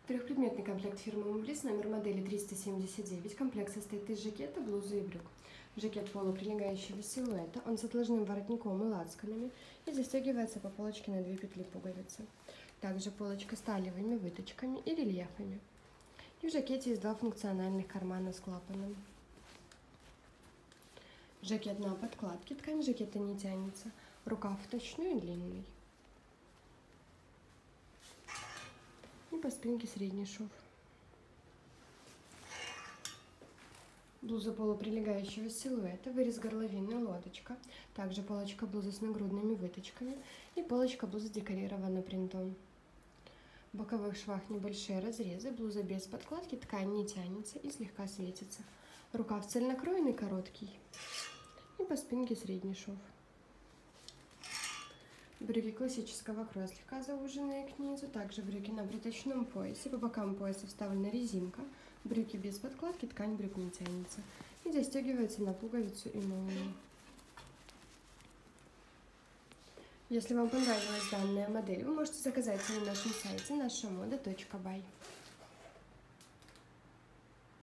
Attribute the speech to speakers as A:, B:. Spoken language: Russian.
A: Трехпредметный комплект фирмы Мублис, номер модели 379. Комплект состоит из жакета, блузы и брюк. Жакет полуприлегающего силуэта, он с отложным воротником и лацканами и застегивается по полочке на 2 петли пуговицы. Также полочка с талиевыми выточками и рельефами. И в жакете есть 2 функциональных кармана с клапаном. Жакет на подкладке, ткань жакета не тянется, рукав вточной и длинный. И по спинке средний шов. Блуза полуприлегающего силуэта, вырез горловины, лодочка. Также полочка блузы с нагрудными выточками и полочка блузы декорирована принтом. В боковых швах небольшие разрезы, блуза без подкладки, ткань не тянется и слегка светится. Рукав цельнокроенный, короткий. И по спинке средний шов. Брюки классического кроя, слегка зауженные к низу, также брюки на брючном поясе, по бокам пояса вставлена резинка, брюки без подкладки, ткань брюк не тянется и застегивается на пуговицу и молнию. Если вам понравилась данная модель, вы можете заказать ее на нашем сайте nashamoda.by.